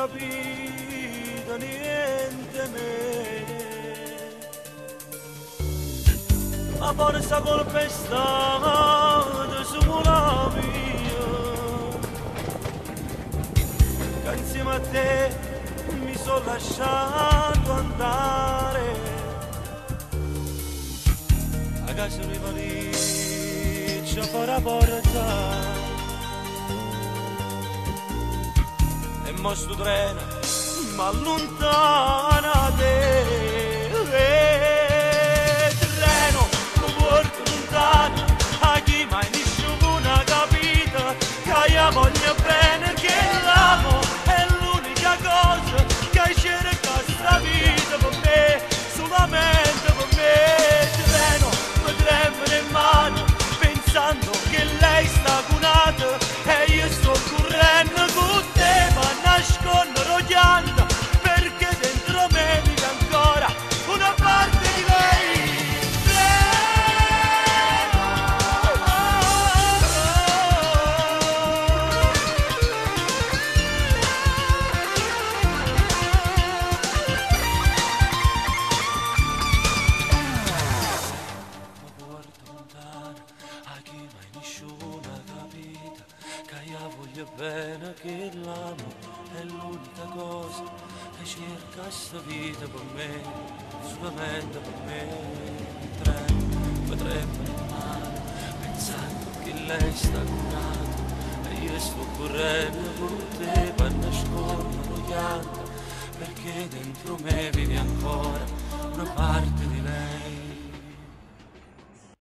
capito niente me. Ma forse colpa è stata sola mia, che insieme a te mi sono lasciato andare a casa di Parigi per portare. E mo sto treno m'allontana da te, treno mi porta lontano a chi mai nessuno ha capito che io voglio bene, che l'amo è l'unica cosa che cerca sta vita per me, solamente per me. Treno mi tremano in mano pensando che lei sta curata e io sto correndo con te, ma nascondo rogliando perché dentro me vive ancora una parte di lei. Ma porta lontano a chi mai nessuno ha capito che io voglio bene, che l'amo è l'unica cosa che cerca sta vita per me, solamente per me. Potrebbe in mano pensando che lei sta curata e io sto correndo con te per nascondere lo pianto, perché dentro me vive ancora una parte di lei.